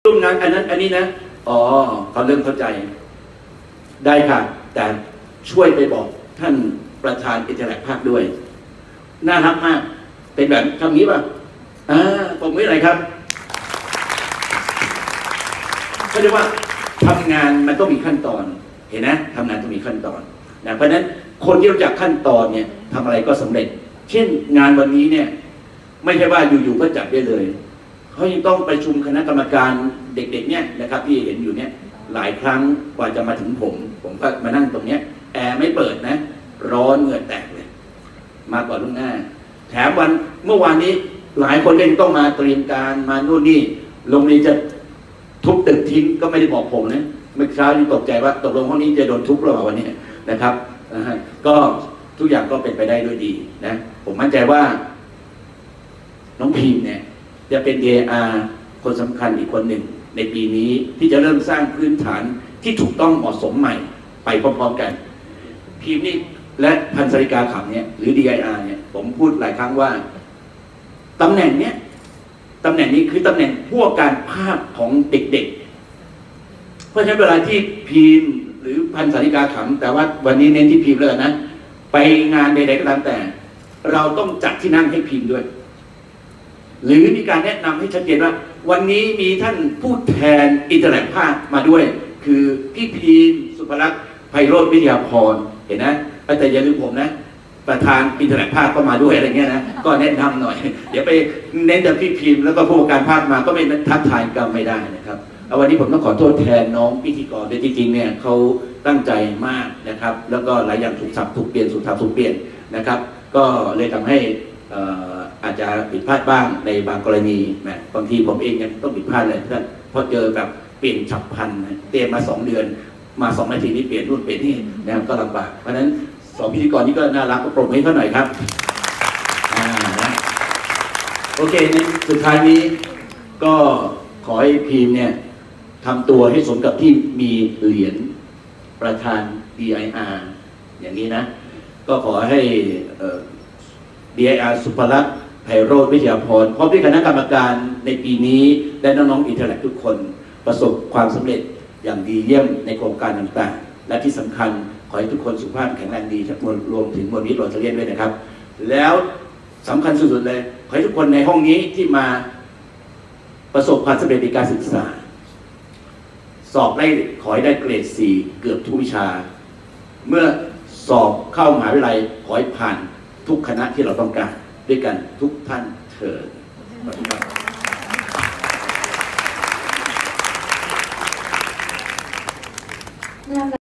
ร่วมงานอันนั้นอันนี้นะอ๋อเขาเริ่มเข้าใจได้ค่ะแต่ช่วยไปบอกท่านประธานอินเทอร์แลกภาคด้วยน่ารักมากเป็นแบบทำนี้ป่ะผมไม่อะไรครับก็เรียกว่าทำงานมันต้องมีขั้นตอนเห็นนะทำงานต้องมีขั้นตอนนะเพราะฉะนั้นคนที่รู้จักขั้นตอนเนี่ยทำอะไรก็สำเร็จเช่นงานวันนี้เนี่ยไม่ใช่ว่าอยู่ๆก็จัดได้เลยเขายังต้องประชุมคณะกรรมการเด็กๆเนี่ยนะครับที่เห็นอยู่เนี่ยหลายครั้งกว่าจะมาถึงผมก็มานั่งตรงเนี้ยแอร์ไม่เปิดนะร้อนเหงื่อแตกเลยมาก่อนล่วงหน้าแถมวันเมื่อวานนี้หลายคนก็ยังต้องมาเตรียมการมาโน่นนี่โรงเรียนจะทุบตึกทิ้งก็ไม่ได้บอกผมนะเมื่อเช้าที่ตกใจว่าตกลงห้องนี้จะโดนทุบหรือเปล่าวันนี้นะครับก็ทุกอย่างก็เป็นไปได้ด้วยดีนะผมมั่นใจว่าน้องพีมเนี่ยจะเป็น DIR คนสำคัญอีกคนหนึ่งในปีนี้ที่จะเริ่มสร้างพื้นฐานที่ถูกต้องเหมาะสมใหม่ไปพร้อมๆกันพีมนี่และพันศริกาขำเนี่ยหรือ DIR เนี่ยผมพูดหลายครั้งว่าตำแหน่งนี้คือตำแหน่งผู้การภาคของเด็กๆเพราะฉะนั้นเวลาที่พีมหรือพันศริกาขำแต่ว่าวันนี้เน้นที่พีมเลยนะไปงานใดๆก็ตามแต่เราต้องจัดที่นั่งให้พีมด้วยหรือมีการแนะนำให้ชัดเจนว่าวันนี้มีท่านผู้แทนอินเตอร์แลกภาคมาด้วยคือพี่พีมสุภลักษณ์ไพโรจน์วิทยาพรเห็นนะแต่อย่าลืมผมนะประธานอินเทอร์แลกภาคก็มาด้วยอะไรเงี้ยนะก็แนะนำหน่อยเดี๋ยวไปเน้นแต่พี่พิมพ์แล้วก็ผู้การภาคมาก็ไม่ทักทายกันไม่ได้นะครับเอาวันนี้ผมต้องขอโทษแทนน้องพิธีกรด้วยจริงๆเนี่ยเขาตั้งใจมากนะครับแล้วก็หลายอย่างถูกสับถูกเปลี่ยนถูกทับถูกเปลี่ยนนะครับก็เลยทำให้อาจจะผิดพลาดบ้างในบางกรณีนะบางทีผมเองยังต้องผิดพลาดเลยเพราะเจอแบบเปลี่ยนฉับพลันเตรียมมา2 เดือนมา2 นาทีนี้เปลี่ยนนู่นเปลี่ยนนี่นะครับก็ลำบากเพราะฉะนั้น2 พิธีกรนี้ก็น่ารักก็ปรบมือให้เขาหน่อยครับนะโอเคในสุดท้ายนี้ก็ขอให้พีมเนี่ยทำตัวให้สมกับที่มีเหรียญประธาน DIR อย่างนี้นะก็ขอให้DIR สุภลักษณ์ไพโรจน์วิทยาพรพร้อมด้วยคณะกรรมการในปีนี้และน้องๆอินเทอร์แลกทุกคนประสบความสำเร็จอย่างดีเยี่ยมในโครงการต่างๆและที่สำคัญขอให้ทุกคนสุขภาพแข็งแรงดีทั้งหมดรวมถึงมวลมิตรโรตาเรียนด้วยนะครับแล้วสำคัญสุดๆเลยขอให้ทุกคนในห้องนี้ที่มาประสบความสำเร็จในการศึกษาสอบได้ขอให้ได้เกรด 4เกือบทุกวิชาเมื่อสอบเข้ามหาวิทยาลัยขอให้ผ่านทุกคณะที่เราต้องการด้วยกันทุกท่านเถิดขอบคุณครับ